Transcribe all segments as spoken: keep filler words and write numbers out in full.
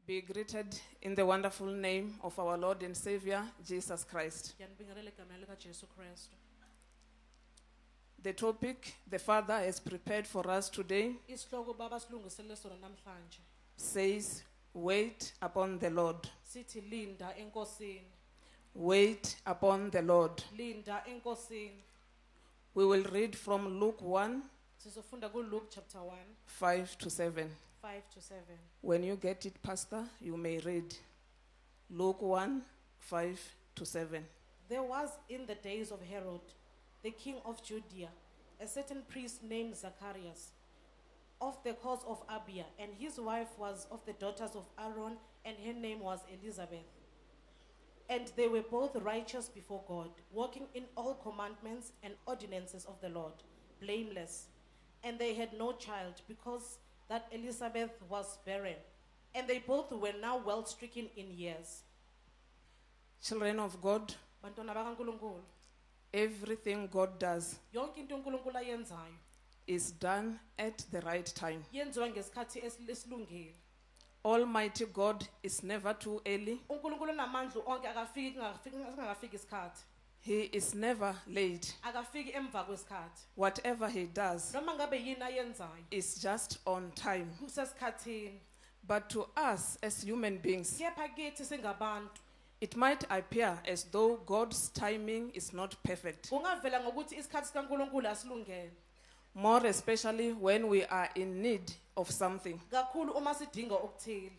be greeted in the wonderful name of our Lord and Savior, Jesus Christ. The topic the Father has prepared for us today says, wait upon the Lord. Wait upon the Lord. We will read from Luke one, chapter one, five to seven. five to seven. When you get it, Pastor, you may read Luke one, five to seven. There was in the days of Herod, the king of Judea, a certain priest named Zacharias, of the course of Abia, and his wife was of the daughters of Aaron, and her name was Elizabeth. And they were both righteous before God, walking in all commandments and ordinances of the Lord, blameless. And they had no child, because that Elizabeth was barren, and they both were now well stricken in years. Children of God, Bantwana bakaNkulunkulu, everything God does yonke into uNkulunkulu ayenzayo is done at the right time. yenziwa ngesikhathi esilungile. Almighty God is never too early. uNkulunkulu namandla onke akafiki ngafiki singakafiki isikhathi. He is never late. Akafiki emva kwesikhathi. Whatever he does Noma ngabe yini ayenzayo is just on time. kusesikhathini. But to us as human beings, Kepha kithi singabantu it might appear as though God's timing is not perfect. kungavela ngokuthi isikhathi sikaNkulunkulu asilungele. More especially when we are in need of something. Kakhulu uma sidinga okuthile.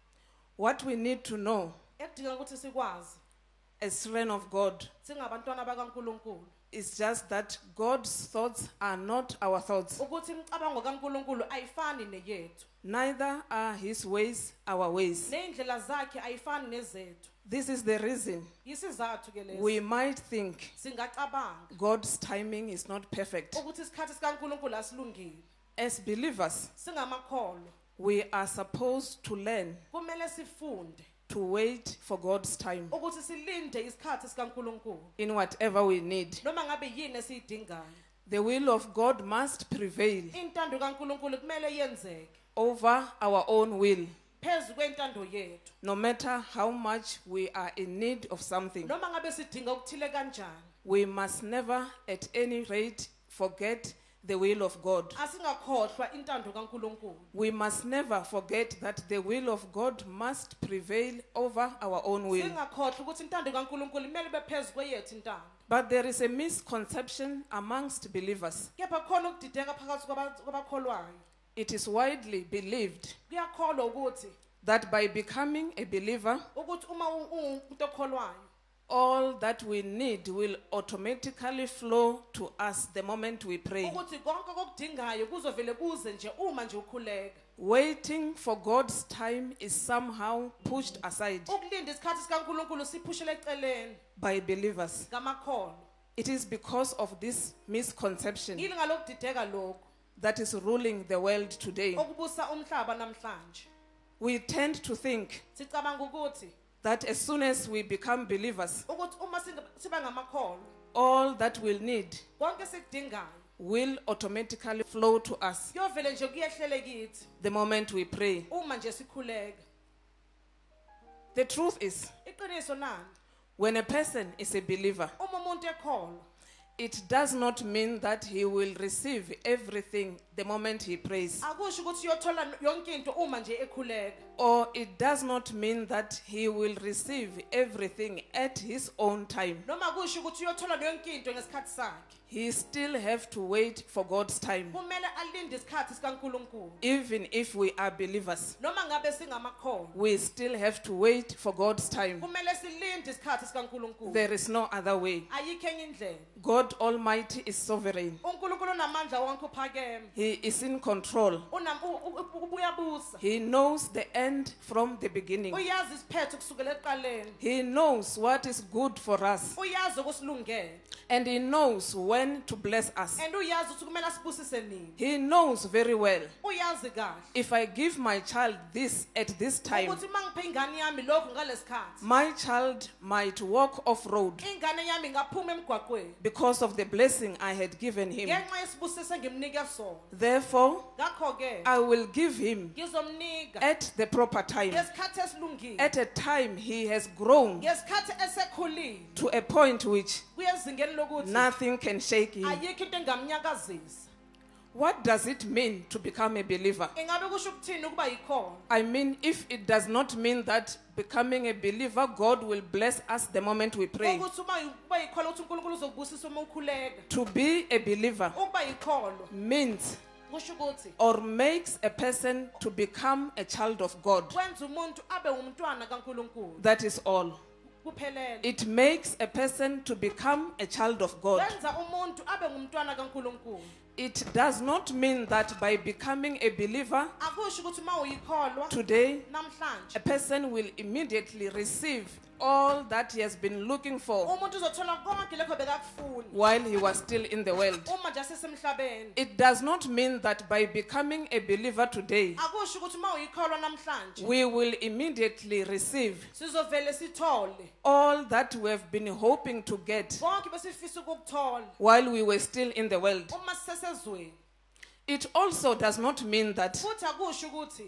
What we need to know Ekudinga ukuthi sikwazi as children of God singabantwana bakaNkulunkulu is just that God's thoughts are not our thoughts. ukuthi imicabango kaNkulunkulu ayifani neyethu. Neither are his ways our ways. Neindlela zakhe ayifani nezethu. This is the reason Isizathu ke lesi. we might think Singacabanga God's timing is not perfect. ukuthi isikhathi sikaNkulunkulu asilungile. As believers, Singamakholwa we are supposed to learn kumele sifunde to wait for God's time ukuthi silinde isikhathi sikaNkulunkulu in whatever we need. noma ngabe yini esiyidingayo. The will of God must prevail Intando kaNkulunkulu kumele yenzeke over our own will, phezu kwentando yethu. no matter how much we are in need of something. Noma ngabe sidinga ukuthile kanjani. We must never at any rate forget the will of God. Asingakhohlwa intando kaNkulunkulu. We must never forget that the will of God must prevail over our own will. Singakhohlwa ukuthi intando kaNkulunkulu imele bephezu kweyethu intando. But there is a misconception amongst believers. Kepha khona ukudideka phakathi kwabakholwayo. It is widely believed Kuyakholwa ukuthi that by becoming a believer, ukuthi uma umuntu okholwayo all that we need will automatically flow to us the moment we pray. ukuthi konke okudingayo kuzovele kuze nje uma nje ukhuleka. Waiting for God's time is somehow pushed aside Ukulinda isikhathi sikaNkulunkulu siphushele eceleni by believers. ngamakholwa. It is because of this misconception Yini ngalokudideka lokho that is ruling the world today. okubusa umhlaba namhlanje. We tend to think Sicabanga ukuthi that as soon as we become believers, ukuthi uma singa- siba ngamakholwa all that we'll need konke sikudingayo will automatically flow to us kuyovele nje kuyehlele kithi the moment we pray. uma nje sikhuleka. The truth is, Iqiniso nani when a person is a believer, uma umuntu ekholwa it does not mean that he will receive everything the moment he prays. akusho ukuthi uyothola yonke into uma nje ekhuleka. Or it does not mean that he will receive everything at his own time. Noma kusho ukuthi uyothola yonke into ngesikhathi sakhe. He still have to wait for God's time, Kumele alinde isikhathi sikaNkulunkulu. even if we are believers. Noma ngabe singamakholwa We still have to wait for God's time. kumele silinde isikhathi sikaNkulunkulu. There is no other way. Ayikho enye indlela. God Almighty is sovereign. uNkulunkulu unamandla wonke uphakeme. He is in control. Unam u- u- ubuyabusa. He knows the end from the beginning. Uyazi isiphetho kusukela eqaleni. He knows what is good for us. Uyazi okusilungele. And he knows when when to bless us. and uyazi ukuthi kumele asibusise nini. He knows very well. Uyazi kahle If I give my child this at this time, ukuthi mangiphe ingane yami lokhu ngalesikhathi, my child might walk off road ingane yami ngaphuma emgwaqweni because of the blessing I had given him. ngenxa yesibusiso engimnike sona. Therefore, Ngakho ke I will give him ngizomnika at the proper time, ngesikhathi esilungile, at a time he has grown ngesikhathi esekhulile, to a point which kuyezingeni lokuthi nothing can shake him. ayikho into engamnyakazisa. What does it mean to become a believer? Ingabe kusho ukuthini ukuba yikhona? I mean, if it does not mean that becoming a believer, God will bless us the moment we pray. Ukuthi uma uba yikhona ukuthi uNkulunkulu uzokubusisa uma ukhuleka. To be a believer Ukuba yikhona means kusho ukuthi or makes a person to become a child of God. kwenza umuntu abe umntwana kaNkulunkulu. That is all. Kuphelele. It makes a person to become a child of God. Kwenza umuntu abe ngumntwana kaNkulunkulu. It does not mean that by becoming a believer Akusho ukuthi uma uyikholwa today, namhlanje a person will immediately receive all that he has been looking for umuntu uzothola konke lokho bekakufuna while he was still in the world. uma nje asesemhlabeni. It does not mean that by becoming a believer today, Akusho ukuthi uma uyikholwa namhlanje we will immediately receive sizovele sithole all that we have been hoping to get konke besifisa ukukuthola while we were still in the world. uma sisesezweni. It also does not mean that Futhi akusho ukuthi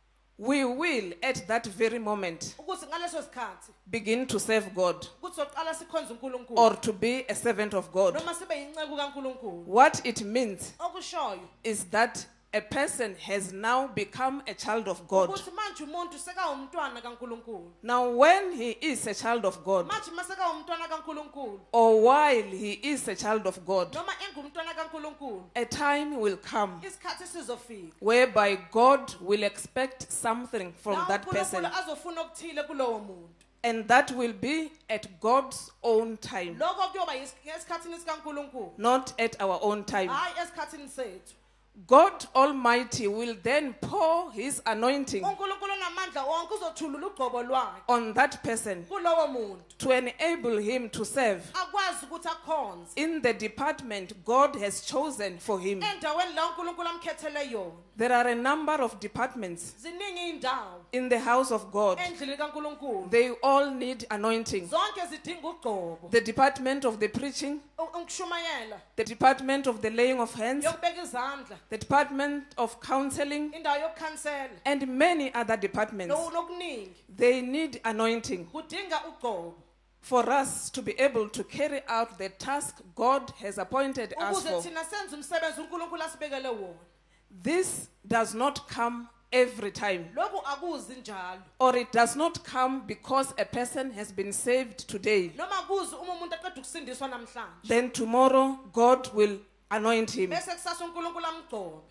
we will at that very moment ukuthi ngaleso sikhathi begin to serve God ukuthi soqala sikhonze uNkulunkulu or to be a servant of God. noma sibe yinceku kaNkulunkulu. What it means Okushoyo is that a person has now become a child of God. ukuthi manje umuntu sekawumntwana kaNkulunkulu. Now, when he is a child of God, Manje masekawumntwana kaNkulunkulu or while he is a child of God, noma engumntwana kaNkulunkulu, a time will come isikhathi sizofika whereby God will expect something from la that person, uNkulunkulu azofuna okuthile kulowo muntu. and that will be at God's own time, Lokho kuyoba yis- esikhathini sikaNkulunkulu, not at our own time. hayi esikhathini sethu. God Almighty will then pour his anointing uNkulunkulu onamandla wonke uzothulula ugcobo lwakhe on that person kulowo muntu to enable him to serve akwazi ukuthi akhonze in the department God has chosen for him. endaweni la uNkulunkulu amkhethele yona. There are a number of departments Ziningi indawo in the house of God. endlini kaNkulunkulu, They all need anointing. zonke zidinga ugcobo. The department of the preaching, U- ukushumayela, the department of the laying of hands, yokubeka izandla, the department of counseling, indawo yokukhansela, and many other departments. no- nokuningi They need anointing kudinga ugcobo for us to be able to carry out the task God has appointed us ukuze for. thina senze umsebenzi uNkulunkulu asibekele wona. This does not come every time, Lokhu akuzi njalo, or it does not come because a person has been saved today. noma kuzi uma umuntu aqeda ukusindiswa namhlanje Then tomorrow God will anoint him. bese kusasa uNkulunkulu amgcobe.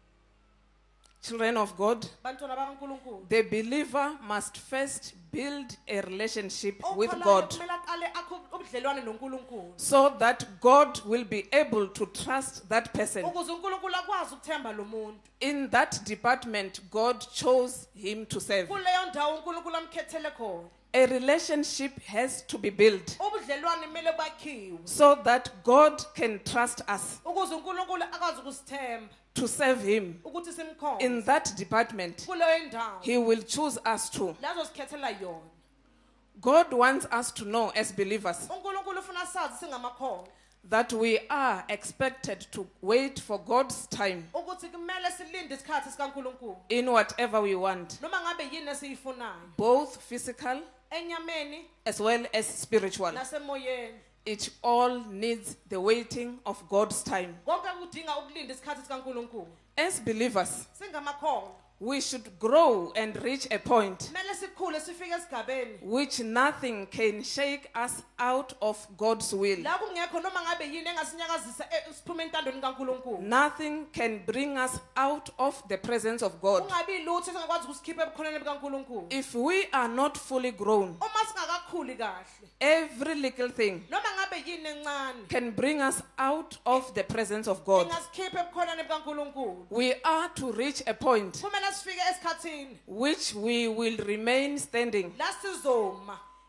Children of God, Bantwana bakaNkulunkulu, the believer must first build a relationship with okholayo God kumele aqale akhe ubudlelwane noNkulunkulu so that God will be able to trust that person. ukuze uNkulunkulu akwazi ukuthemba lo muntu. In that department, God chose him to serve. Kuleyo ndawo uNkulunkulu amkhethele khona, A relationship has to be built ubudlelwane kumele bakhiwe so that God can trust us ukuze uNkulunkulu akwazi ukusithemba to serve him. ukuthi In simkhonze. that department, Kuleyo ndawo he will choose us to. lazo sikhethela yona. God wants us to know as believers uNkulunkulu ufuna sazi singamakholwa that we are expected to wait for God's time ukuthi kumele silinde isikhathi sikaNkulunkulu in whatever we want, noma ngabe yini esiyifunayo, both physical enyameni as well as spiritual. nasemoyeni. It all needs the waiting of God's time. Konke kudinga ukulinda isikhathi sikaNkulunkulu. As believers, Singamakholwa we should grow and reach a point kumele sikhule sifike esigabeni which nothing can shake us out of God's will. la kungekho noma ngabe yini engasinyakazisa e- siphume entandweni kaNkulunkulu. Nothing can bring us out of the presence of God. Kungabi lutho esingakwazi ukusikhipha ebukhoneni bikaNkulunkulu. If we are not fully grown, Uma singakakhuli kahle every little thing noma ngabe yini encane can bring us out of the presence of God. ingasikhipha ebukhoneni bikaNkulunkulu. We are to reach a point Kumele sifike esikhathini which we will remain standing la sizoma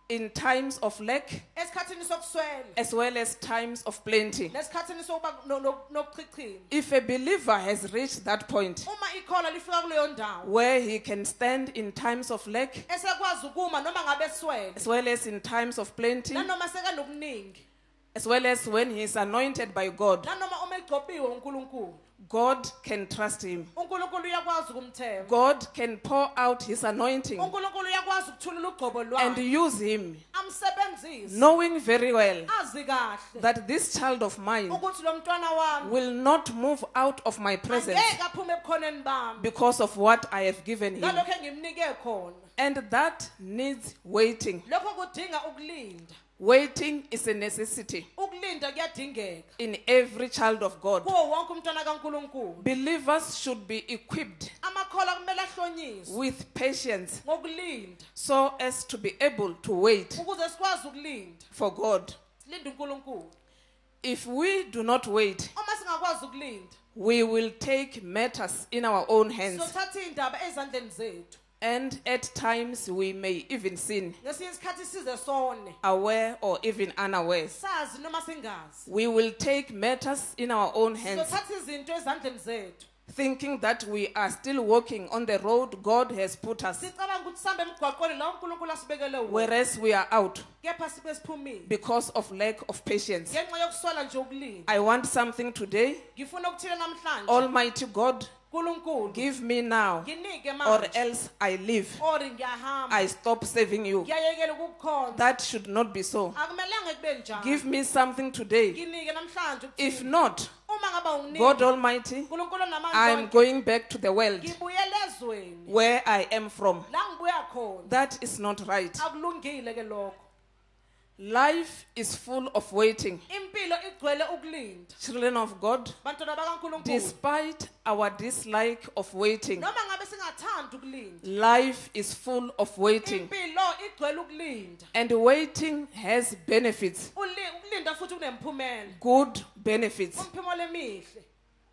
in times of lack esikhathini sokuswela as well as times of plenty. nesikhathini sokuba no- no- nokuchichima. If a believer has reached that point Uma ikhola lifika kuleyo ndawo where he can stand in times of lack esekwazi ukuma noma ngabe eswele as well as in times of plenty, nanoma sekanokuningi as well as when he is anointed by God, nanoma uma egcobiwe uNkulunkulu God can trust him. uNkulunkulu uyakwazi ukumthemba God can pour out his anointing uNkulunkulu uyakwazi ukuthulula ugcobo and lwakhe use him, amsebenzise knowing very well azi kahle that this child of mine ukuthi lo mntwana wami will not move out of my presence angeke aphume ebukhoneni bami because of what I have given him. ngalokho engimnike khona And that needs waiting. lokho kudinga ukulinda Waiting is a necessity ukulinda kuyadingeka in every child of God. kuwo wonke umntwana kaNkulunkulu Believers should be equipped amakhola kumele ahlonyiswe with patience ngokulinda so as to be able to wait ukuze sikwazi ukulinda for God. silinde uNkulunkulu If we do not wait, uma singakwazi ukulinda we will take matters in our own hands, sothatha indaba ezandleni zethu and at times we may even sin, ngesinye isikhathi size sone aware or even unaware. sazi noma singazi We will take matters in our own hands, sothatha izinto ezandleni zethu thinking that we are still walking on the road God has put us, sicabanga ukuthi sihambe emgwaqweni la uNkulunkulu asibekele wona whereas we are out kepha sibe siphumile because of lack of patience. ngenxa yokuswela nje ukulinda I want something today. ngifuna ukuthile namhlanje Almighty God, uNkulunkulu give me now, nginike or manje else I leave. or ngiyahamba I stop serving you. ngiyayekela ukukukhonza That should not be so. akumelanga kube njalo Give me something today. nginike namhlanje If ukuthini not, uma ngaba unginike God Almighty, uNkulunkulu I namandla am onke, going back to the world ngibuyele ezweni where I am from. la ngibuya khona That is not right. akulungile ke lokho Life is full of waiting. impilo igcwele ukulinda Children of God, bantwana bakaNkulunkulu despite our dislike of waiting, noma ngabe singathandi ukulinda life is full of waiting. impilo igcwele ukulinda And waiting has benefits, Uli- ukulinda futhi kunemphumela good benefits. umphumela emihle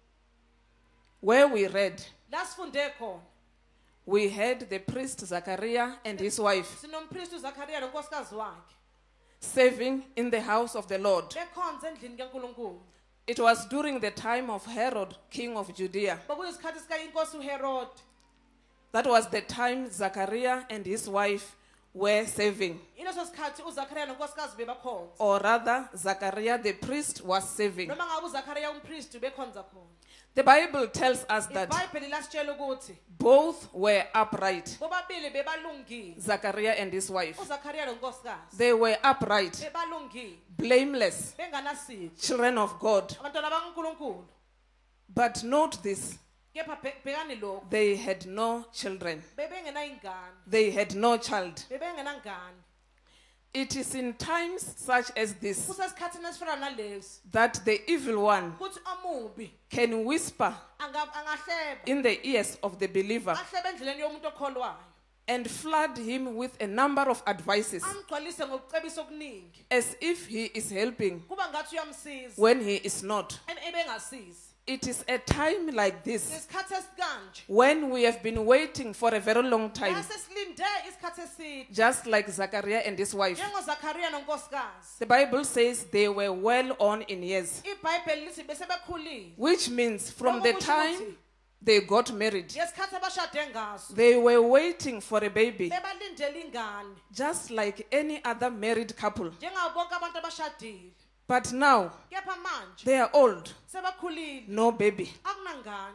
Where we read, la sifunde khona we had the priest Zachariah and his wife sinompristi uZakhariya nonkosikazi wakhe serving in the house of the Lord. bekhonza endlini kaNkulunkulu It was during the time of Herod, king of Judea. bekuyisikhathi sika inkosi uHerod That was the time Zachariah and his wife were serving. ileso sikhathi uZakhariya nonkosikazi bebakhonza Or rather, Zachariah the priest was serving. noma ngabe uZakhariya umpristi bekhonza khona The Bible tells us that iBhayibheli lasitshela ukuthi both were upright, bobabili bebalungile Zachariah and his wife. uZakhariya nonkosikazi They were upright, bebalungile blameless, benganasici children of God. abantwana bakaNkulunkulu But note this, kepha bhe- bhekani lokho they had no children. bebengena ingane They had no child. bebengena ngane It is in times such as this kusesikhathini esifana nalesi that the evil one kuthi amubi can whisper anga- angahleba in the ears of the believer ahlebe endleleni yomuntu okholwayo and flood him with a number of advices amgcwalise ngokucebisa okuningi as if he is helping kuba ngathi uyamsiza when he is not. em- ebengasizi It is a time like this ngesikhathi esikanje when we have been waiting for a very long time, la sesilinde isikhathi eside just like Zachariah and his wife. njengoZakhariya nonkosikazi The Bible says they were well on in years, iBhayibheli lithi besebekhulile which means from the time they got married, ngesikhathi abashade ngaso they were waiting for a baby, bebalindele ingane just like any other married couple. njengabo bonke abantu abashadile But now kepha manje they are old, sebakhulile no baby, akunangane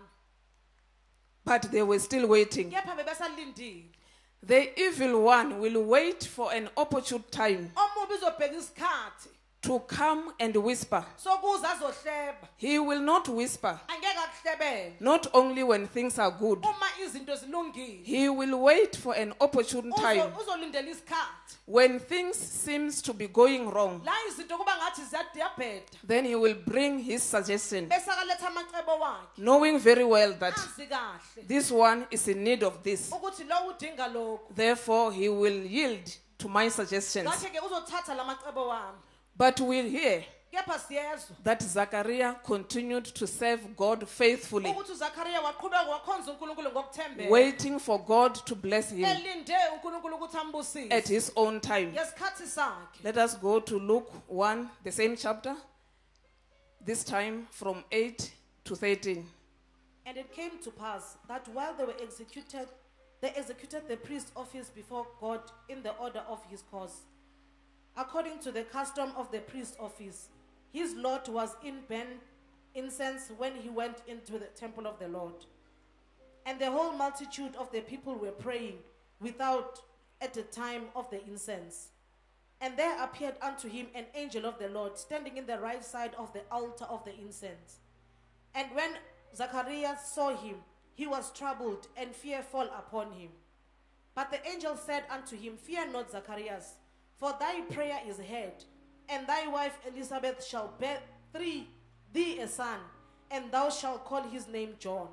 but they were still waiting. kepha bebesalindile The evil one will wait for an opportune time omubi uzobheka isikhathi to come and whisper. sokuza azohleba He will not whisper, angeke akuhlebele not only when things are good. uma izinto zilungile He will wait for an opportune Uzo- time uzolindela isikhathi when things seems to be going wrong. la izinto kuba ngathi ziyadiyabheda Then he will bring his suggestion, bese akaletha amacebo wakhe knowing very well that azi kahle this one is in need of this. ukuthi lo udinga lokhu Therefore, he will yield to my suggestions. ngakhe ke uzothatha la macebo wami But we'll hear Kepha siyezwa that Zachariah continued to serve God faithfully, ukuthi uZakhariya waqhubeka wakhonza uNkulunkulu ngokuthembeka. waiting for God to bless him Elinde uNkulunkulu ukuthi ambusise. at his own time. Ngesikhathi sakhe. Let us go to Luke one, the same chapter, this time from eight to thirteen. And it came to pass that while they were executed, they executed the priest's office before God in the order of his course, according to the custom of the priest's office. His lot was in burnt incense when he went into the temple of the Lord. And the whole multitude of the people were praying without at the time of the incense. And there appeared unto him an angel of the Lord, standing in the right side of the altar of the incense. And when Zacharias saw him, he was troubled, and fear fell upon him. But the angel said unto him, Fear not, Zacharias, for thy prayer is heard, and thy wife Elizabeth shall bear thee, thee a son, and thou shalt call his name John.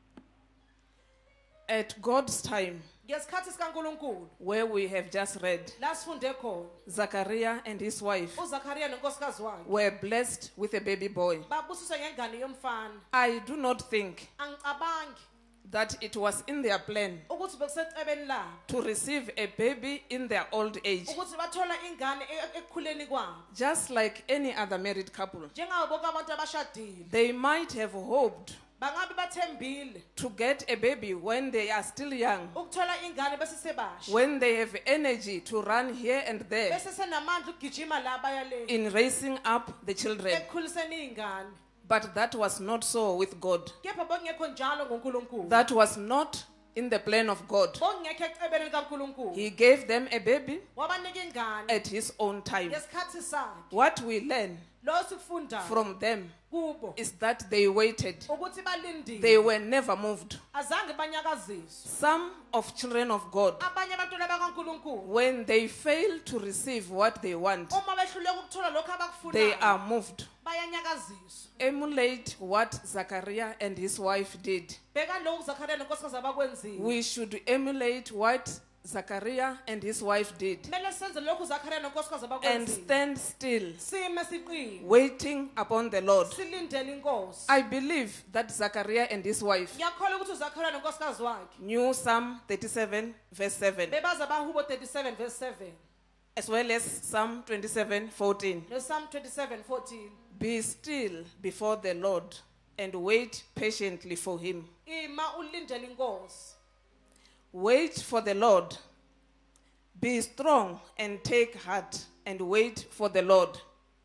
At God's time, Ngesikhathi sikaNkulunkulu, where we have just read, la sifunde khona, Zachariah and his wife uZakhariya nonkosikazi wakhe were blessed with a baby boy. babusiswa ngengane yomfana. I do not think Angicabangi that it was in their plan ukuthi bekusecebeni labo to receive a baby in their old age, ukuthi bathola ingane e- ekukhuleni kwabo. just like any other married couple. Njengabo bonke abantu abashadile, They might have hoped bangabe bathembile to get a baby when they are still young, ukuthola ingane bese sebasha. when they have energy to run here and there Bese senamandla ukugijima la baya le in raising up the children. ekukhuliseni ingane. But that was not so with God. Kepha bongekho njalo ngoNkulunkulu. That was not in the plan of God. Bongekho ecebeni likaNkulunkulu. He gave them a baby Wabanika ingane at his own time. ngesikhathi sakhe. What we learn Lo sifunda from them kubo is that they waited. ukuthi balindile. They were never moved. Azange banyakaziswe. Some of children of God, Abanye abantwana bakaNkulunkulu when they fail to receive what they want, uma behluleka ukuthola lokho they abakufunayo are moved. bayanyakaziswa. Emulate what Zachariah and his wife did. Bheka lokhu uZakhariya nonkosikazi abakwenzile. We should emulate what Zachariah and his wife did Kumele senze lokhu uZakhariya nonkosikazi and abakwenzile. stand still, Sime siqine. waiting upon the Lord. Silindele inkosi. I believe that Zachariah and his wife Ngiyakholwa ukuthi uZakhariya nonkosikazi wakhe knew Psalm thirty-seven, verse seven, bebaza bahubo thirty-seven verse seven as well as Psalm twenty-seven, fourteen. no Psalm twenty-seven fourteen. Be still before the Lord and wait patiently for him. Ima ulindele inkosi. Wait for the Lord. Be strong and take heart and wait for the Lord.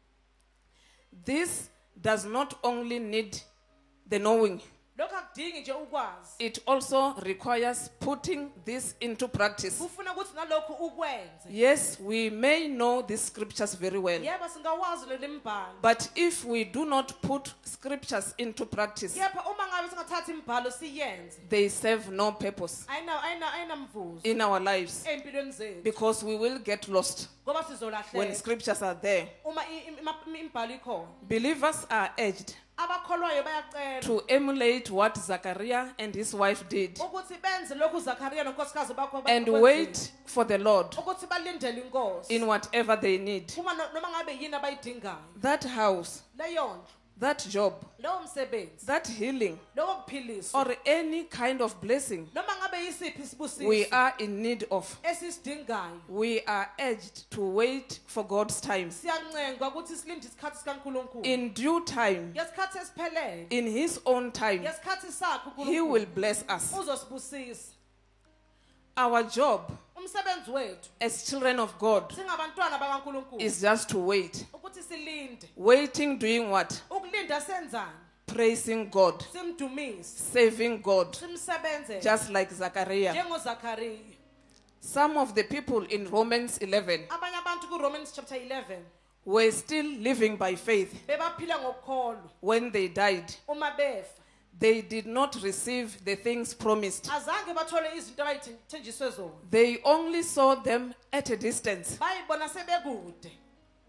This does not only need the knowing, Lokho akudingi nje ukwazi. it also requires putting this into practice. Kufuna ukuthi nalokho ukwenze. Yes, we may know these scriptures very well, Yebo singawazi lo limbhalo. but if we do not put scriptures into practice, Kepha uma ngabe singathatha imbhalo siyenze. they serve no purpose Ayina ayina ayinamvuzo in our lives empilweni zethu. because we will get lost Ngoba when sizolahleka. scriptures are there. Uma i- i- ima- imbhalo ikhona. Believers are urged Abakholwayo bayacelwa to emulate what Zachariah and his wife did ukuthi benze lokhu uZakhariya nonkosikazi bakho and abakwenzile. wait for the Lord Ukuthi balindele inkosi. in whatever they need. Uma no- noma ngabe yini abayidingayo. That house, Leyo ndlu, that job, lowo msebenzi, that healing, lowo kuphiliswa. or any kind of blessing Noma ngabe yisiphi isibusiso we are in need of, esisidingayo. we are urged to wait for God's time. Siyancengwa ukuthi silinde isikhathi sikaNkulunkulu. In due time, Ngesikhathi esiphelele, in his own time, ngesikhathi sakhe he uNkulunkulu will bless us. uzosibusisa. Our job Umsebenzi wethu as children of God singabantwana bakaNkulunkulu is just to wait. ukuthi silinde. Waiting, doing what? Ukulinda senzani? Praising God, Simdumise, serving God, simsebenze just like Zachariah. njengoZakhariya. Some of the people in Romans eleven Abanye abantu kuRomans chapter eleven were still living by faith bebaphila ngokukholwa when they died. uma befa. They did not receive the things promised. Azange bathole izinto abayithenjiswe zona. They only saw them at a distance. Bayibona sebekude.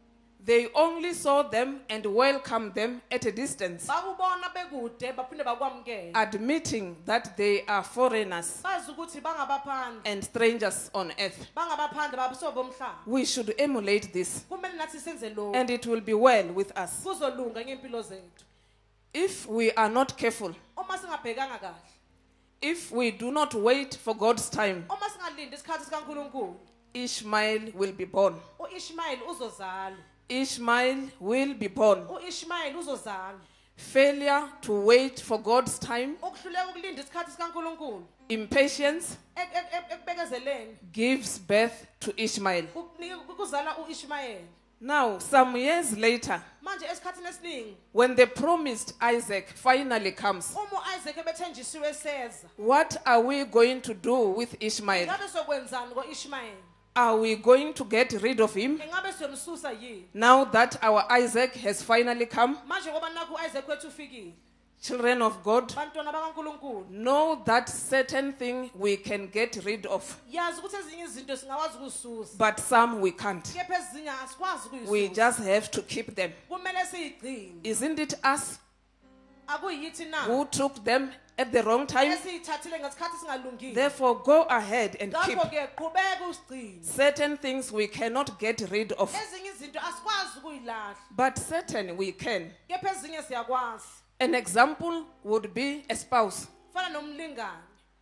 They only saw them and welcomed them at a distance, bakubona bekude baphinde bakwamukela admitting that they are foreigners bazi ukuthi bangabaphandle and strangers on earth. bangabaphandle babusobo bomhlaba. We should emulate this, Kumele nathi senze lokho and it will be well with us. kuzolunga ngempilo zethu. If we are not careful, Uma singabhekanga kahle, if we do not wait for God's time, uma singalindi isikhathi sikaNkulunkulu, Ishmael will be born. uIshmael uzozalwa. Ishmael will be born. uIshmael uzozalwa. Failure to wait for God's time, Ukuhluleka ukulinda isikhathi sikaNkulunkulu, impatience, ek- ek- ek- ekubekezeleni, gives birth to Ishmael. kukunika- kuzala uIshmael. Now, some years later, Manje esikhathini esiningi, when the promised Isaac finally comes, uma uIsaac ebethenjisiwe seza, what are we going to do with Ishmael? ngabe sokwenzani ngoIshmael? Are we going to get rid of him Engabe siyomsusa yini? now that our Isaac has finally come? Manje ngoba nakhu uIsaac wethu ufikile, Children of God, bantwana bakaNkulunkulu, know that certain thing we can get rid of, yazi ukuthi ezinye izinto singakwazi ukuzisusa, but some we can't. kepha ezinye asikwazi We ukuyisusa. just have to keep them. Kumele siyigcine. Isn't it us Akuyithi na who took them at the wrong time? esiyithathile ngesikhathi singalungile. Therefore, go ahead and keep. Ngakho ke qhubeka usigcine. Certain things we cannot get rid of, Ezinye izinto asikwazi ukuyilahla, but certain we can. kepha ezinye siyakwazi. An example would be a spouse Fana nomlingani.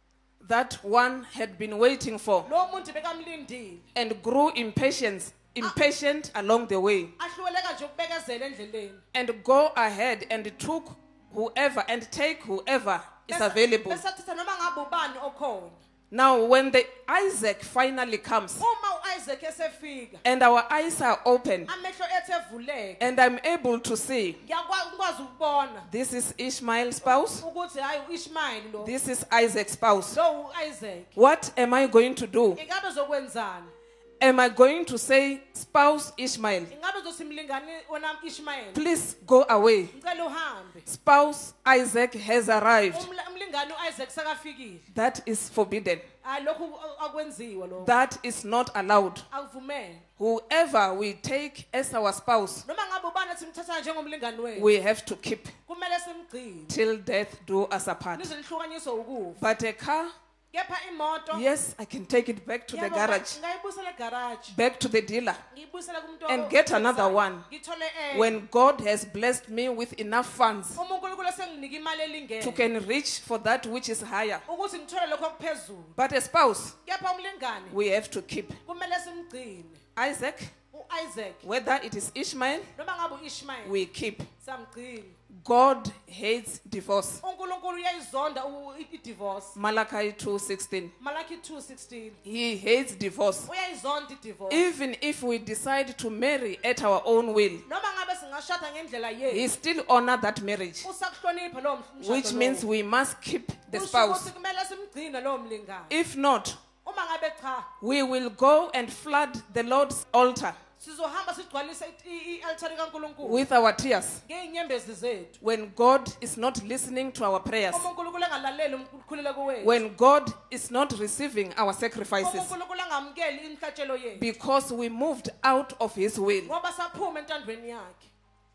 that one had been waiting for Lo muntu bekamlindile. and grew impatient, impatient along the way, Ahluleka nje ukubekezela endleleni. and go ahead and took whoever and take whoever is available. Besathatha noma ngabe ubani okhona. Now, when the Isaac finally comes Uma uIsaac esefika, and our eyes are open amehlo ethu evuleka. and I'm able to see Ngiyakwazi ukwazi ukubona this is Ishmael's spouse, ukuthi hayi uIshmael lo. this is Isaac's spouse, Lo uIsaac. what am I going to do? Ingabe zokwenzani? Am I going to say, spouse Ishmael, Ingabe zothi mlingani wona Ishmael. please go away? Ngicela uhambe. Spouse Isaac has arrived. Umla- Umlingani uIsaac sakafikile. That is forbidden. Hayi lokhu akwenziwa lo. That is not allowed. Akuvumele. Whoever we take as our spouse, Noma ngabe ubani simthatha njengomlingani wethu. we have to keep Kumele simgcine. till death do us apart. Lize lihlukaniswe ukufa. But a car, Kepha imoto. yes, I can take it back to the yebo, garage, ngayibuyisela garage. back to the dealer. Ngiyibuyisela kumuntu And get another othengisayo. one. Ngithole enye. When God has blessed me with enough funds Uma uNkulunkulu esenginika imali to elingene. can reach for that which is higher. Ukuthi ngithole lokho okuphezulu. But a spouse, Kepha umlingani we have to keep. kumele simgcine. Isaac, uIsaac whether it is Ishmael, noma ngabe uIshmael we keep. samgcina. God hates divorce. uNkulunkulu uyayizonda u- i- i-divorce. Malachi two sixteen. Malachi two sixteen. He hates divorce. Uyayizonda i-divorce. Even if we decide to marry at our own will, Noma ngabe singashada ngendlela he yethu. still honor that marriage, Usakuhlonipha lowo mshado which lowo. means we must keep the Kusho spouse. ukuthi kumele simgcine lowo mlingani. If not, Uma ngabe cha, we will go and flood the Lord's altar sizohamba sigcwalise i- i- i-altar kaNkulunkulu with our tears ngeenyembezi zethu. when God is not listening to our prayers, Uma uNkulunkulu engalaleli ukukhululeko wethu. when God is not receiving our Uma sacrifices, uNkulunkulu engamukeli inhlatshelo yethu. because we moved out of his will. Ngoba saphuma entandweni yakhe.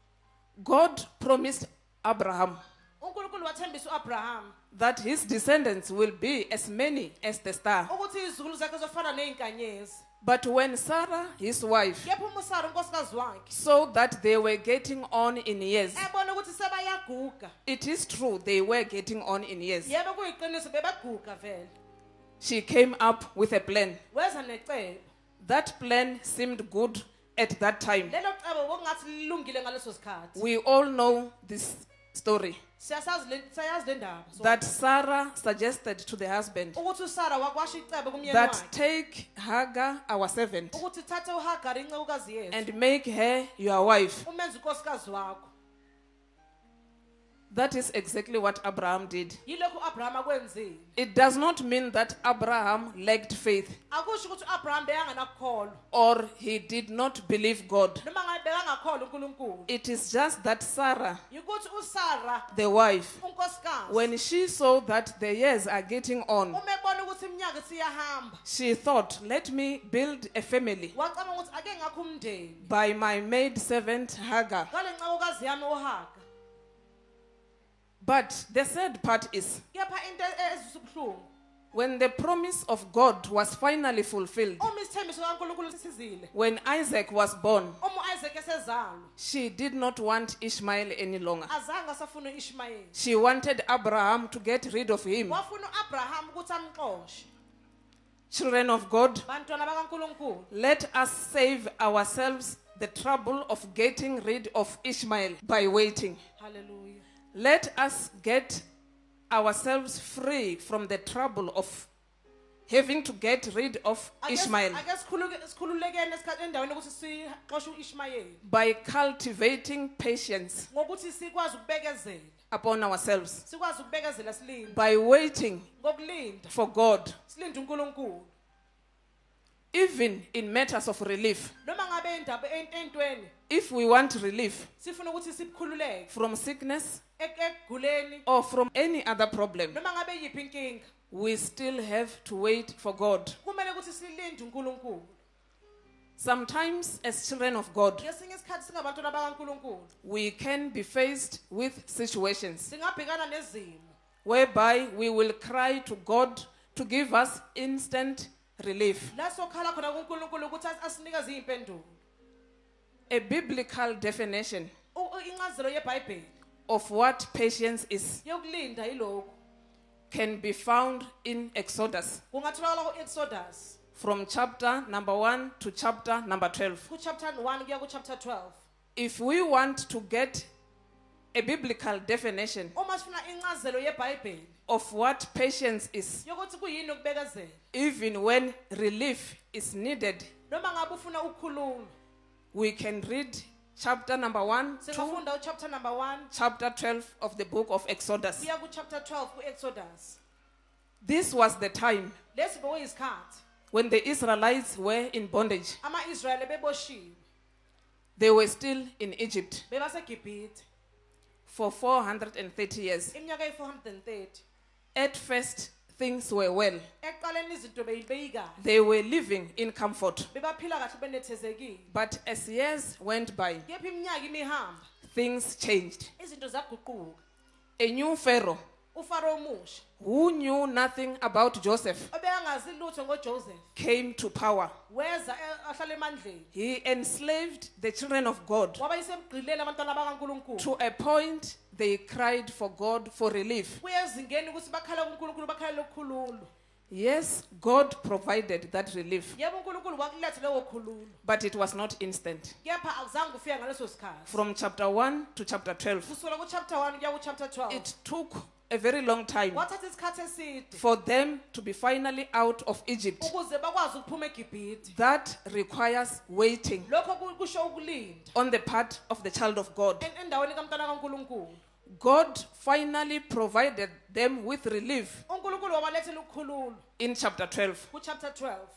God promised Abraham uNkulunkulu wathembisa uAbraham that his descendants will be as many as the star. ukuthi izizukulu zakhe zofana nezinkanyezi. But when Sarah, his wife, Kepha uMusara unkosikazi wakhe saw that they were getting on in years, ebona ukuthi sebayaguga. it is true they were getting on in years, Yebo kuyiqiniso bebaguga vele. she came up with a plan. Weza necebo. That plan seemed good at that time. Lelo cebo bokungathi lilungile ngaleso sikhathi. We all know this story, Siyasazi le siyazi le ndaba. So, that Sarah suggested to the husband ukuthi uSara wakwasha icebo kumyeni that wakhe. take Hagar, our servant, Ukuthi thathe uHagar incekukazi yethu. and make her your wife. Umenze unkosikazi wakho. That is exactly what Abraham did. Yilokhu uAbraham akwenzile. It does not mean that Abraham lacked faith Akusho ukuthi uAbraham beyanganakholwa. or he did not believe God. Noma ngabe bekangakholwa uNkulunkulu. It is just that Sarah, Yikuthi uSara the wife, unkosikazi when she saw that the years are getting on uma ebona ukuthi ngoba iminyaka siyahamba she thought, let me build a family wacabanga ukuthi ake ngakho umndeni by my maid servant Hagar. ngale ncawokazi yami oHaga. But the sad part is, Kepha into ezisubuhlungu when the promise of God was finally fulfilled, uma isithembiso kaNkulunkulu sisizile when Isaac was born, uma uIsaac esezalwa she did not want Ishmael any longer. azange asafuna uIshmayeli She wanted Abraham to get rid of him. wafuna uAbraham ukuthi amxoshe. Children of God, Bantwana bakaNkulunkulu let us save ourselves the trouble of getting rid of Ishmael by waiting. hallelujah. Let us get ourselves free from the trouble of having to get rid of Ishmael ake sikhuluke sikhululekene esikhathi endaweni ukuthi sixoshe uIshmayeli by cultivating patience ngokuthi sikwazi ukubekezela upon ourselves, sikwazi ukubekezela silinde by waiting ngokulinda for God, silinde uNkulunkulu even in matters of relief. noma ngabe indaba entweni If we want relief sifuna ukuthi sikhululeke from sickness ekuguleni or from any other problem, noma ngabe yiphi inkinga we still have to wait for God. kumele ukuthi silinde uNkulunkulu. Sometimes, as children of God, Ngesinye isikhathi singabantwana bakaNkulunkulu we can be faced with situations singabhekana nezimo whereby we will cry to God to give us instant relief. la sokhala khona kuNkulunkulu ukuthi asinikeze izimpendulo. A biblical definition U- u- incazelo yeBhayibheli of what patience is yokulinda yilokho can be found in Exodus kungatholakala kuExodus from chapter number one to chapter number twelve. ku-chapter one kuya ku-chapter twelve. If we want to get a biblical definition Uma sifuna incazelo yeBhayibheli of what patience is, yokuthi kuyini ukubekezela even when relief is needed, noma ngabe ufuna ukukhululwa we can read chapter number one to singafunda uchapter number one chapter twelve of the book of Exodus. kuya ku-chapter twelve ku-Exodus. This was the time Lesi bekuyisikhathi when the Israelites were in bondage. ama-Israyeli beboshiwe They were still in Egypt bebaseGibhithe for four hundred thirty years. iminyaka eyi-four hundred thirty. At first, things were well. Ekuqaleni izinto beyi- beyikahle They were living in comfort. bebaphila kahle benethezekile. But as years went by, Kepha iminyaka imihamba things changed. izinto zaguquka. A new Pharaoh uFaro omusha who knew nothing about Joseph obekangazi lutho ngoJoseph came to power. weza e- ahlala emandleni He enslaved the children of God wabayisemgqileni abantwana bakaNkulunkulu to a point they cried for God for relief. kuye ezingeni ukuthi bakhala kuNkulunkulu bakhalele ukukhululwa. Yes, God provided that relief, Yebo uNkulunkulu wakuletha leyo khululo but it was not instant. kepha akuzange kufika ngaleso sikhathi. From chapter one to chapter twelve, Kusukela ku-chapter one kuya ku-chapter twelve it took a very long time kwathatha isikhathi eside for them to be finally out of Egypt. ukuze bakwazi ukuphuma eGibhithe. That requires waiting Lokho ku- kusho ukulinda on the part of the child of God. En- endaweni kamntwana kaNkulunkulu. God finally provided them with relief uNkulunkulu wabalethela ukukhululwa in chapter twelve. ku-chapter twelve.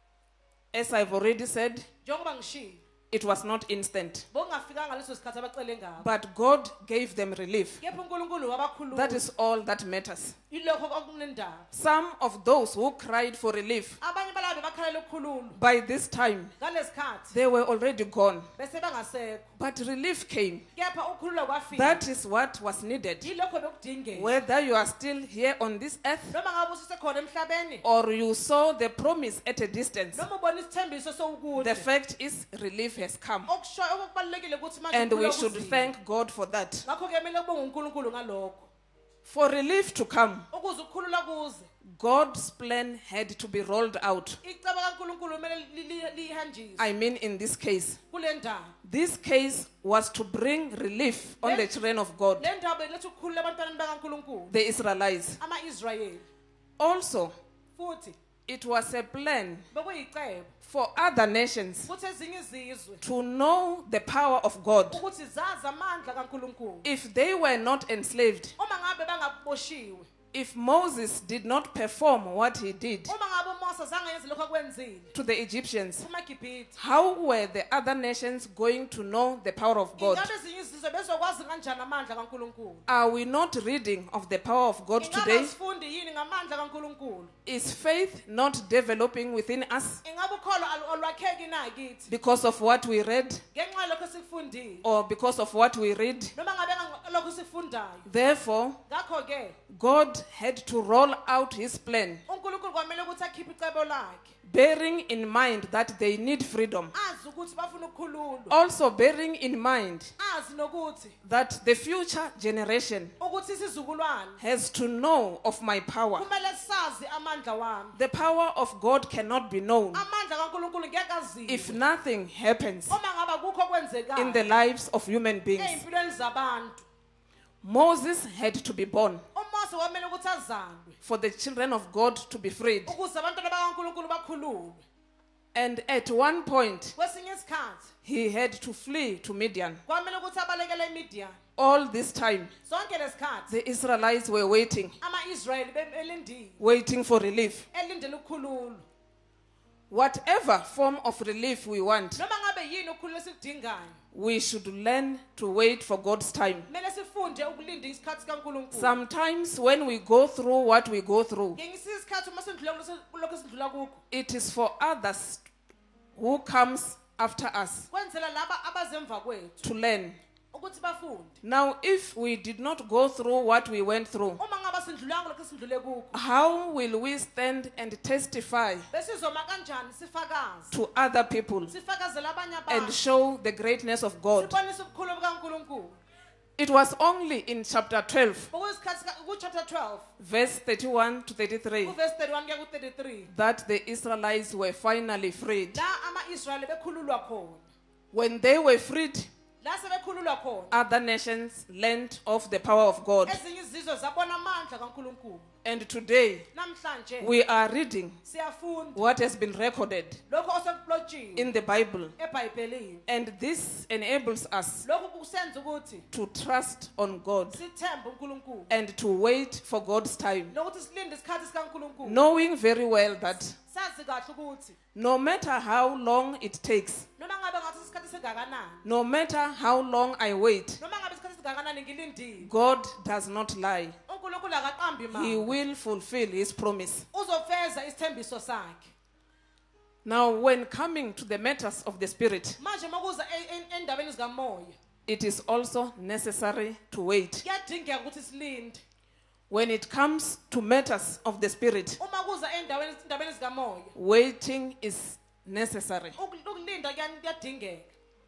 As I've already said, Njengoba ngishilo it was not instant, bokungafikanga ngaleso sikhathi abacele ngabo. but God gave them relief. Kepha uNkulunkulu wabakhulula. That is all that matters. Yilokho okunendaba. Some of those who cried for relief, Abanye balabo bakhalela ukukhululwa. by this time, Ngalesikhathi they were already gone. bese bangasekho. But relief came. Kepha ukukhululwa kwafika. That is what was needed. Yilokho bekudingeka. Whether you are still here on this earth Noma ngabe ususekhona emhlabeni or you saw the promise at a distance, noma ubona isithembiso sowukude. the fact is relief has come. Okusho okubalekile ukuthi manje And we ukukhululwa should kuzile. thank God for that. Ngakho ke kumele kubonge uNkulunkulu ngalokho. For relief to come, Ukuze ukukhululwa kuze. God's plan had to be rolled out. Icebo kaNkulunkulu kumele li- li- lihanjiswe I mean, in this case, kule ndaba. this case was to bring relief on the children of God, Le ndaba iletha ukukhulula ebantwaneni bakaNkulunkulu, the Israelites. ama-Israyeli. Also, Futhi it was a plan bekuyicebo for other nations futhi ezinye izizwe to know the power of God. ukuthi zazi amandla kaNkulunkulu. If they were not enslaved, Uma ngabe bangaboshiwe, if Moses did not perform what he did uma ngabe uMose zange yenze lokho akwenzile to the Egyptians, kumaGibhithe, how were the other nations going to know the power of God? ingabe ezinye izizwe bezokwazi kanjani amandla kaNkulunkulu? Are we not reading of the power of God Ingabe today? asifundi yini ngamandla kaNkulunkulu. Is faith not developing within us Ingabe ukholo alu- alwakheki na kithi because of what we read ngenxa lokho sikufundile or because of what we read? noma ngabe nga- lokho sifundayo. Therefore, Ngakho ke God had to roll out his plan, uNkulunkulu kwamele ukuthi akhiphe icebo lakhe. bearing in mind that they need freedom. Azi ukuthi bafuna ukukhululwa. Also bearing in mind Azi nokuthi that the future generation ukuthi isizukulwane has to know of my power. kumele sazi amandla wami. The power of God cannot be known Amandla kaNkulunkulu ngeke aziwe. if nothing happens Uma ngaba kukho kwenzekayo in the lives of human beings. ezimpilweni zabantu. Moses had to be born uMose kwamele ukuthi azalwe for the children of God to be freed. ukuze abantwana bakaNkulunkulu bakhululwe. And at one point, Kwesinye isikhathi he had to flee to Midian. kwamele ukuthi abalekele eMidian. All this time, Sonke lesikhathi the Israelites were waiting, ama-Israyeli belindile waiting for relief. elindele ukukhululwa. Whatever form of relief we want, Noma ngabe yini ukukhululwa esikudingayo, we should learn to wait for God's time. kumele sifunde ukulinda isikhathi sikaNkulunkulu. Sometimes when we go through what we go through, Ngesinye isikhathi uma sindlula kulesi- kulokho esindlula kukho, it is for others who comes after us kwenzela laba abazemva kwethu to learn. ukuthi bafunde. Now, if we did not go through what we went through, Uma ngabe sindlulanga lokho esindlule kukho, how will we stand and testify besizoma kanjani sifakaze? to other people Sifakazele abanye and abantu. show the greatness of God? Sibonise ubukhulu bukaNkulunkulu. It was only in chapter twelve, Kuyisikhathi ka- ku-chapter twelve, verse thirty-one to thirty-three, kuverse thirty-one kuya ku-thirty-three, that the Israelites were finally freed. la ama-Israyeli bekhululwa khona. When they were freed, La sebekhululwa khona, other nations learned of the power of God. ezinye izizwe zabona amandla kaNkulunkulu. And today, Namhlanje we are reading siyafunda what has been recorded lokho osekulotshiwe in the Bible. eBhayibhelini. And this enables us Lokho kusenza ukuthi to trust on God sithembe uNkulunkulu and to wait for God's time, nokuthi silinde isikhathi sikaNkulunkulu. knowing very well that Sazi kahle ukuthi no matter how long it takes, noma ngabe ngathi isikhathi singakanani, no matter how long I wait, noma ngabe isikhathi singakanani ngilindile, God does not lie. uNkulunkulu akaqambi He manga. will fulfill his promise. Uzofeza isithembiso sakhe. Now, when coming to the matters of the Spirit, Manje makuza e- e- endabeni zikamoya, it is also necessary to wait. kuyadingeka ukuthi silinde. When it comes to matters of the Spirit, Uma kuza endaweni endabeni zikamoya, waiting is necessary. uk- ukulinda kuya- kuyadingeka.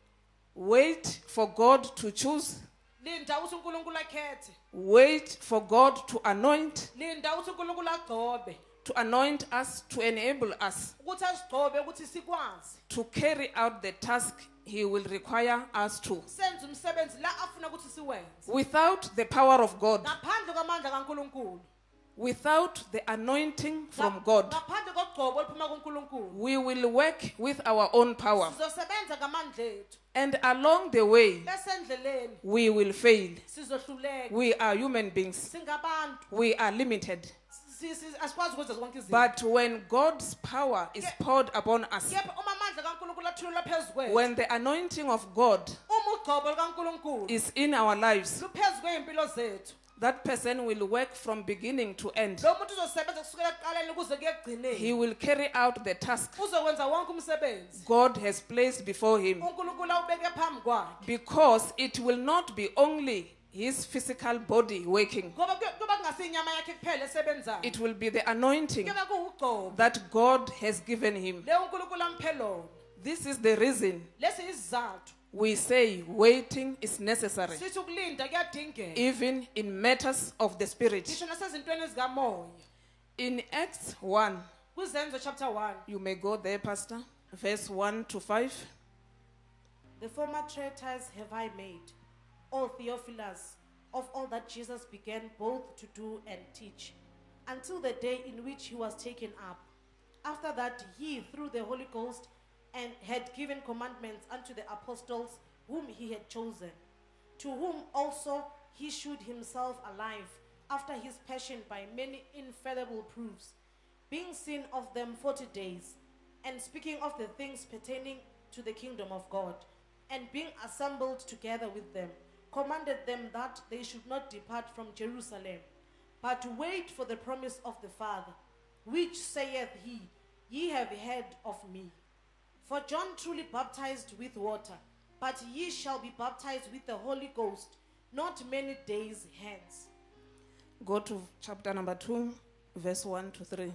Wait for God to choose. Linda ukuthi uNkulunkulu akhethe. Wait for God to anoint, Linda ukuthi uNkulunkulu agcobe. to anoint us, to enable us Ukuthi asigcobe ukuthi sikwazi. to carry out the task He will require us to. Senze umsebenzi la afuna ukuthi siwenze. Without the power of God, Ngaphandle kwamandla kaNkulunkulu. without the anointing from God, Ngaphandle kokugcobo oluphuma kuNkulunkulu. we will work with our own power. Sizosebenza ngamandla ethu. And along the way, Bese endleleni we will fail. sizohluleka. We are human beings. Singabantu. We are limited. Si- si- Asikwazi ukwenza zonke izinto. But when God's power is poured upon us, Kepha uma amandla kaNkulunkulu athulwa phezu kwethu. when the anointing of God Uma ugcobo lukaNkulunkulu is in our lives, luphezu kweimpilo zethu. that person will work from beginning to end. Lo muntu uzosebenza kusukela ekuqaleni kuze kuye ekugcineni. He will carry out the task Uzokwenza wonke umsebenzi. God has placed before him, uNkulunkulu awubeke phambi kwakhe. because it will not be only his physical body working. Ngoba kuyo- kuyoba kungasi inyama yakhe kuphela esebenzayo. It will be the anointing Kuyoba kuwugcobo. that God has given him. Le uNkulunkulu amphe lona. This is the reason Lesi isizathu. we say waiting is necessary, Sithi ukulinda kuyadingeka. even in matters of the Spirit. Ngisho nasezintweni zikamoya. In Acts one, Kwizenzo chapter one. you may go there, Pastor, verse one to five. The former traitors have I made, O Theophilus, of all that Jesus began both to do and teach, until the day in which he was taken up. After that, he, through the Holy Ghost, and had given commandments unto the apostles whom he had chosen, to whom also he shewed himself alive after his passion by many infallible proofs, being seen of them forty days, and speaking of the things pertaining to the kingdom of God, and being assembled together with them, commanded them that they should not depart from Jerusalem, But wait for the promise of the Father, which saith he, Ye have heard of me. For John truly baptized with water, but ye shall be baptized with the Holy Ghost not many days hence. Go to chapter number two, verse one to three.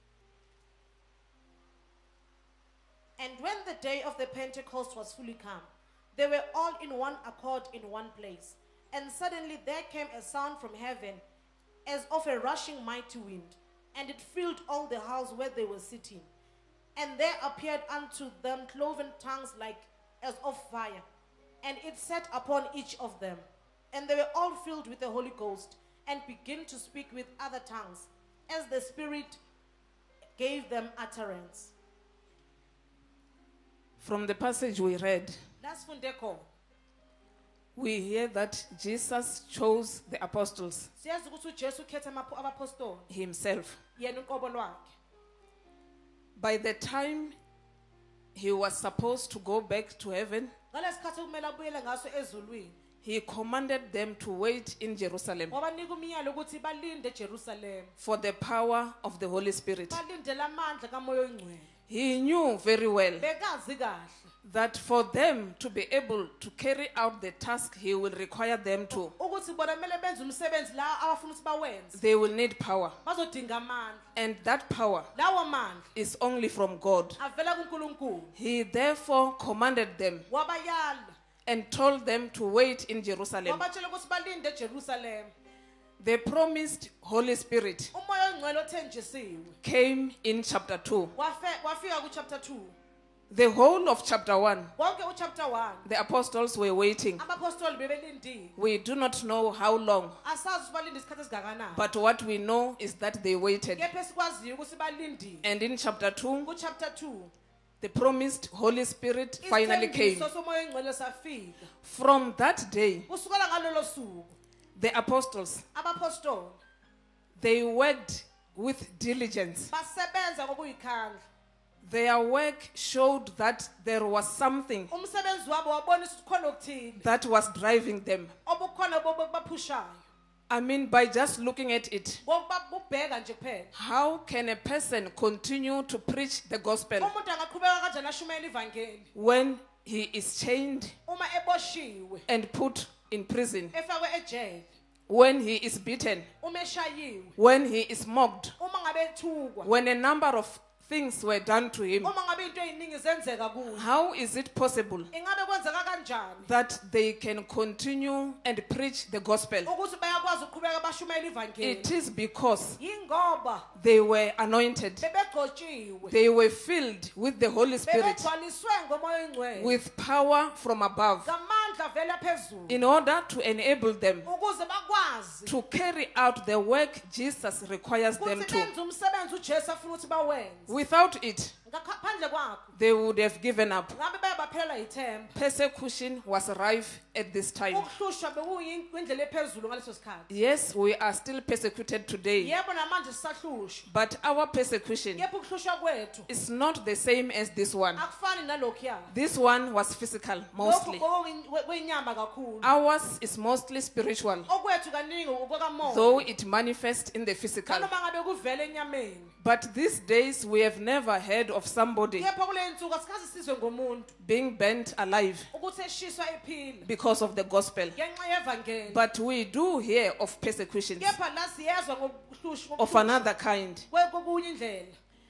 And when the day of the Pentecost was fully come, they were all in one accord in one place. And suddenly there came a sound from heaven, as of a rushing mighty wind, and it filled all the house where they were sitting. And there appeared unto them cloven tongues like as of fire, and it sat upon each of them. And they were all filled with the Holy Ghost, and began to speak with other tongues, as the Spirit gave them utterance. From the passage we read, Lasifunde khona. we hear that Jesus chose the apostles Siyazi ukuthi uJesu ukhetha amapho- abapostoli himself. yena uqobo lwakhe. By the time he was supposed to go back to heaven, Ngalesikhathi kumele abuyele ngaso ezulwini. he commanded them to wait in Jerusalem Wabanika umyalo ukuthi balinde eJerusalem. for the power of the Holy Spirit. Balindele amandla kaMoya oNgcwele. He knew very well Bekazi kahle that for them to be able to carry out the task he will require them to, ukuthi bona kumele benze umsebenzi la abafuna ukuthi bawenze. they will need power. Bazodinga amandla. And that power Lawo mandla is only from God. avela kuNkulunkulu. He therefore commanded them Wabayala. and told them to wait in Jerusalem. Wabatshela ukuthi balinde eJerusalem. The promised Holy Spirit Umoya oNgcwele othenjisiwe. came in chapter two. Wafe- Wafika ku chapter two. The whole of chapter one, Konke u chapter one. the apostles were waiting. Abapostoli bebelindile. We do not know how long, Asazi ukuthi balinde isikhathi esingakanani. but what we know is that they waited. Kepha esikwaziyo ukuthi balindile. And in chapter two, Ku chapter two. the promised Holy Spirit finally came. Isithembiso somoya oNgcwele safika. From that day, Kusukela ngalolo suku. the apostles, Abapostoli they worked with diligence. basebenza ngokuyikhandla. Their work showed that there was something Umsebenzi wabo wabonisa ukuthi khona okuthile that was driving them. obukhona bobo baphushayo. I mean, by just looking at it, Bokubheka nje kuphela. how can a person continue to preach the gospel Umuntu angaqhubeka kanjani ashumayela ivangeli when he is chained uma eboshiwe, and put in prison, efakwe ejele, when he is beaten, uma eshayiwe, when he is mocked, uma ngabe ethukwa, when a number of things were done to him? uma ngabe into eziningi zenzeka kuye? How is it possible Ingabe kwenzeka kanjani that they can continue and preach the gospel? ukuthi bayakwazi ukuqhubeka bashumayela ivangeli? It is because Yingoba they were anointed, bebegcotshiwe, they were filled with the Holy Spirit, bebegcwaliswe ngomoya oNgcwele, with power from above, ngamandla vela phezulu, in order to enable them ukuze bakwazi to carry out the work Jesus requires them ukuthi to. benze umsebenzi uJesu afuna ukuthi bawenze. Without it, Ngaphandle kwakho they would have given up. ngabe baye baphelelwa yithemba. Persecution was rife at this time. Ukuhlushwa bekuyindlela ephezulu ngaleso sikhathi. Yes, we are still persecuted today, Yebo namanje sisahlushwa. but our persecution Yebo ukuhlushwa kwethu is not the same as this one. akufani nalokhuya. This one was physical mostly. Lokhu kwenyama kakhulu. Ours is mostly spiritual, Okwethu kaningi okwakamoya. though it manifests in the physical. Noma ngabe kuvela enyameni. But these days we have never heard of somebody Kepha kule nsuku asikaze sizwe ngomuntu being burnt alive ukuthi eshiswa ephila because of the gospel. ngenxa yevangeli. But we do hear of persecutions Kepha la siyezwa ngokuhlushwa of another kind. kokunye indlela.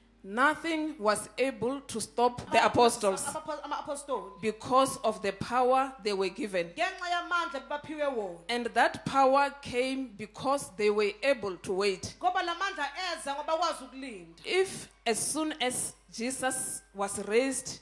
Nothing was able to stop the apostles Abapo- ama-apostoli. because of the power they were given. Ngenxa yamandla baphiwe wona. And that power came because they were able to wait. Ngoba lamandla eza ngoba kwazi ukulinda. If as soon as Jesus was raised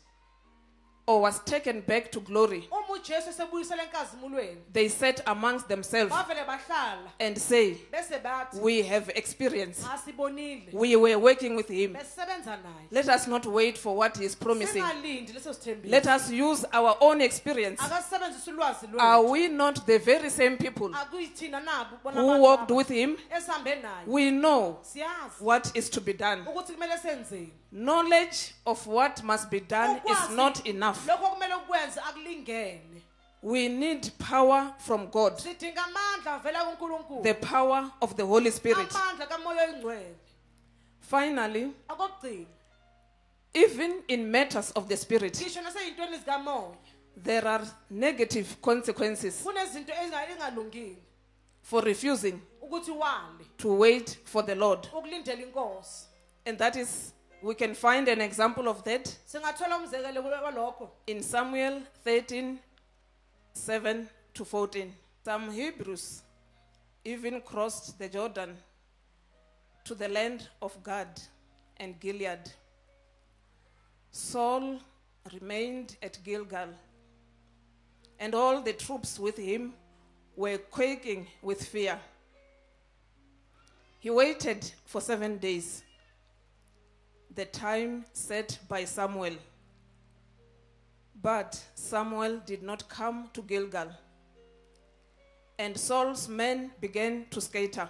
or was taken back to glory, Uma uJesu esebuyisela enkazimulweni, they sat amongst themselves bavele bahlala and say, bese bathi we have experience. asibonile. We were working with him. Besebenza naye. Let us not wait for what he is promising. Singalindi leso sithembiso. Let us use our own experience. Akasebenzise ulwazi Are lwethu. we not the very same people Akuyithina nabo bona who abantu walked laba with him? esambe naye. We know Siyazi what is to be done. ukuthi kumele senzeni. Knowledge of what must be done is not enough. Lokho kumele ukwenze akulingene. We need power from God, sidinga amandla avela kuNkulunkulu, the power of the Holy Spirit. amandla kaMoya Oyingcwele. Finally, Okokugcina, even in matters of the Spirit, ngisho naseyintweni zikamoya there are negative consequences kunezinto ezinga- engalungile for refusing ukuthi wale to wait for the Lord. ukulindela inkosi. And that is, we can find an example of that Singathola umzekelo walokho in Samuel thirteen, seven to fourteen. Some Hebrews even crossed the Jordan to the land of Gad and Gilead. Saul remained at Gilgal, and all the troops with him were quaking with fear. He waited for seven days, the time set by Samuel. But Samuel did not come to Gilgal, and Saul's men began to scatter.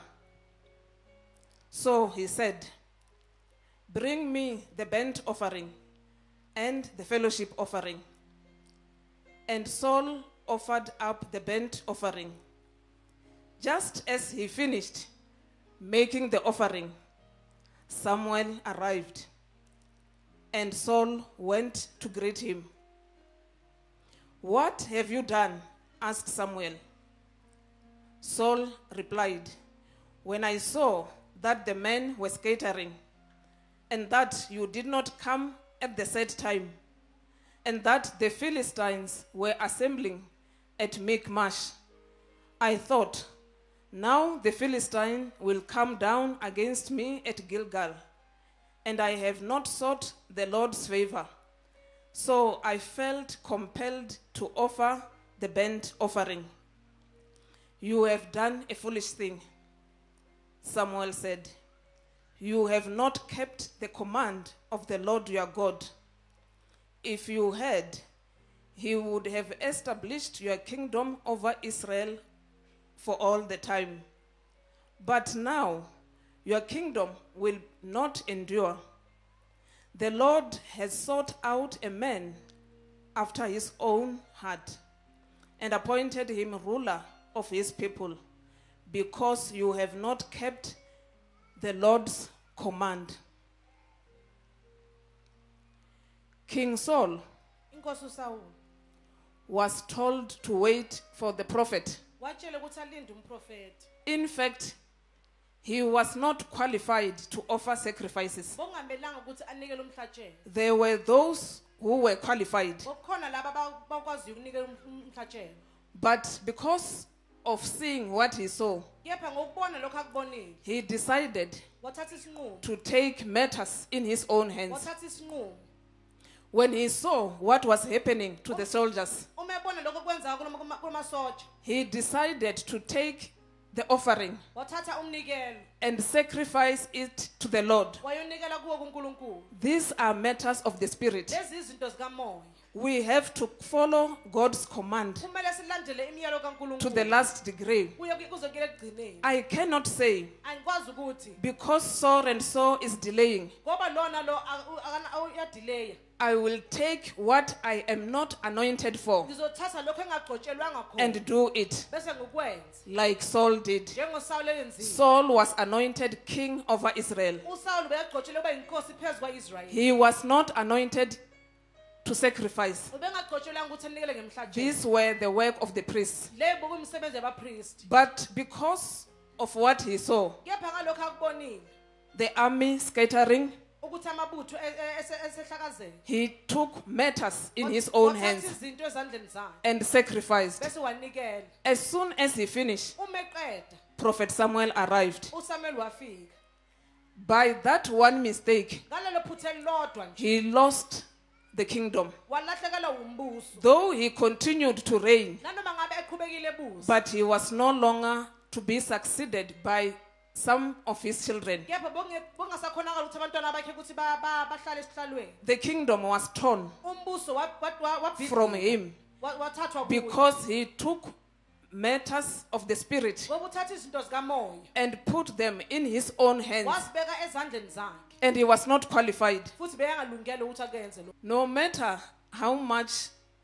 So he said, "Bring me the burnt offering and the fellowship offering." And Saul offered up the burnt offering. Just as he finished making the offering, Samuel arrived, and Saul went to greet him. "What have you done?" asked Samuel. Saul replied, "When I saw that the men were scattering, and that you did not come at the set time, and that the Philistines were assembling at Michmash, I thought, now the Philistine will come down against me at Gilgal, and I have not sought the Lord's favor. So I felt compelled to offer the burnt offering." "You have done a foolish thing," Samuel said. "You have not kept the command of the Lord your God. If you had, he would have established your kingdom over Israel for all the time. But now your kingdom will not endure. The Lord has sought out a man after his own heart and appointed him ruler of his people, because you have not kept the Lord's command." King Saul Inkosi uSawule was told to wait for the prophet. watshela ukuthi alinde umprofeti. In fact, he was not qualified to offer sacrifices. Bongamelanga ukuthi anikele umhlatshelo. There were those who were qualified, Bokukhona laba ba- bakwaziyo ukunikela um- umhlatshelo. but because of seeing what he saw, Kepha ngokubona lokho akubonile, he decided wathatha isinqumo. to take matters in his own hands. Wathatha isinqumo. When he saw what was happening to the soldiers, Uma ebona lokho kwenzeka kulama- kuma- kumasotsha, he decided to take the offering wathatha umnikelo, and sacrifice it to the Lord. wayonikela kuwo kuNkulunkulu. These are matters of the Spirit. Lezi izinto zikamoya. We have to follow God's command Kumele silandele imiyalo to the kaNkulunkulu. last degree. Kuye kuze kuyele ekugcineni. I cannot say, Angikwazi ukuthi because so and so is delaying, ngoba lona lo a- u- akana- awu- uyadelaya. I will take what I am not anointed for Ngizothatha lokho engagcotshelwanga khona and do it, bese ngikwenza. like Saul did. NjengoSawule eyenzile. Saul was anointed king over Israel. uSawule bekagcotshelwe ukuba yinkosi phezu kwa-Israyeli. He was not anointed to sacrifice. Ubengagcotshelwanga ukuthi anikele ngemhlatshelo. These were the work of the priests. Le bokuyimisebenzi yabapristi. But because of what he saw, Kepha ngalokho akubonile the army scattering, ukuthi amabutho e- e- ese- esehlakazeka. he took matters in his own Wathatha hands izinto ezandleni zakhe and sacrificed. bese wanikela. As soon as he finished, Uma eqeda Prophet Samuel arrived. uSamuel wafika. By that one mistake, Ngalelo phutha elilodwa nje he lost the kingdom. walahlekelwa umbuso. Though he continued to reign, Nanoma ngabe eqhubekile ebuso. but he was no longer to be succeeded by some of his children. Kepha bonge- bongasakhonakala ukuthi abantwana bakhe ukuthi ba- ba- bahlale esihlalweni. The kingdom was torn Umbuso wa- wa- wa- wabhidlika. from him Wa- wathathwa kuye. because he took matters of the spirit Ngoba uthatha izinto zikamoya and put them in his own hands, wasibeka ezandleni zakhe and he was not qualified. futhi beyangalungele ukuthi akenze lokho. No matter how much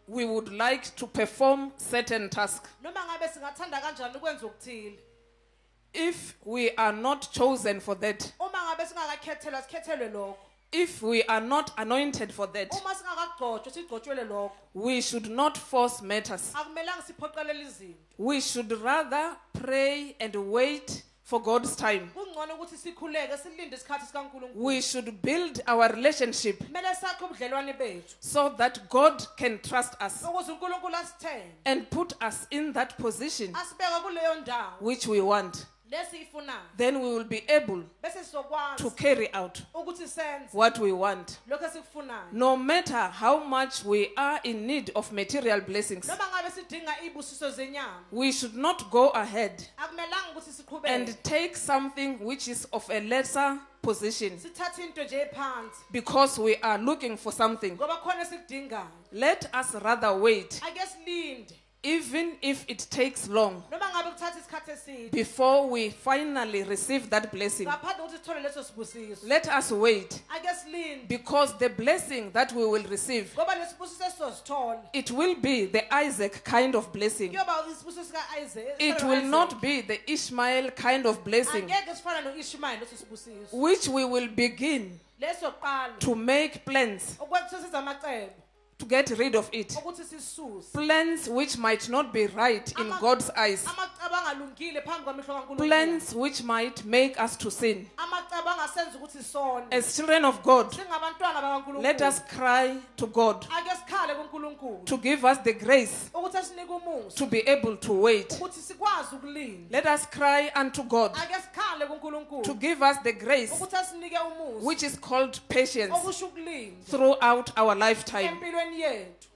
we would like to perform certain tasks, noma ngabe singathanda kanjani ukwenza ukuthile, if we are not chosen for that, uma ngabe singakakhethelwa sikhethelwe lokho, if we are not anointed for that, uma singakagcotshwa sigcotshwele lokho, we should not force matters. akumelanga siphoqelele izinto. We should rather pray and wait for God's time. Kungcono ukuthi sikhuleke silinde isikhathi sikaNkulunkulu. We should build our relationship Kumele sakhe ubudlelwane bethu so that God can trust us ukuze uNkulunkulu asithembe, and put us in that position asibeke kuleyo ndawo which we want. lesiyifunayo. Then we will be able Bese sizokwazi to carry out ukuthi senze what we want. lokho esikufunayo. No matter how much we are in need of material blessings, Noma ngabe sidinga ibusiso zenyama, we should not go ahead akumelanga ukuthi siqhubeke and take something which is of a lesser position sithathe into nje ephansi because we are looking for something. ngoba khona esikudingayo. Let us rather wait, Ake silinde even if it takes long, noma ngabe kuthatha isikhathi eside before we finally receive that blessing. ngaphandle kokuthi sithole leso sibusiso. Let us wait, Ake silinde because the blessing that we will receive, ngoba lesibusiso esizosithola it will be the Isaac kind of blessing. kuyoba isibusiso sika-Isaac. It will not be the Ishmael kind of blessing, Angeke sifana no-Ishmael leso sibusiso. which we will begin Leso qala to make plans ukuthi size amacebo to get rid of it. ukuthi sisuse. Plans which might not be right in God's eyes. Amacebo angalungile phambi kwamehlo kaNkulunkulu. Plans which might make us to sin. Amacebo angasenza ukuthi sone. As children of God, Singabantwana bakaNkulunkulu. let us cry to God Ake sikhale kuNkulunkulu to give us the grace ukuthi asinike umusa to be able to wait. ukuthi sikwazi ukulinda. Let us cry unto God Ake sikhale kuNkulunkulu to give us the grace ukuthi asinike umusa which is called patience okusho ukulinda throughout our lifetime. empilweni yethu.